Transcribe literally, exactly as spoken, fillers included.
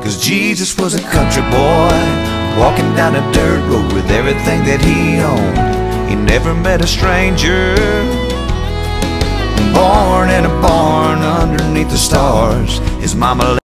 'Cause Jesus was a country boy, walking down a dirt road with everything that he owned. He never met a stranger, born in a barn underneath the stars. His mama